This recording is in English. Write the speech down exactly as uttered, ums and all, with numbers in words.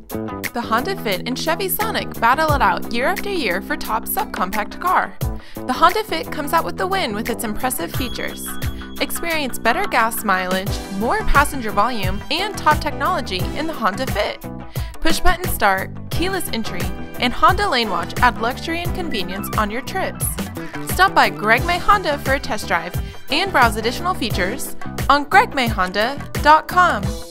The Honda Fit and Chevy Sonic battle it out year after year for top subcompact car. The Honda Fit comes out with the win with its impressive features. Experience better gas mileage, more passenger volume, and top technology in the Honda Fit. Push-button start, keyless entry, and Honda Lane Watch add luxury and convenience on your trips. Stop by Greg May Honda for a test drive and browse additional features on greg may honda dot com.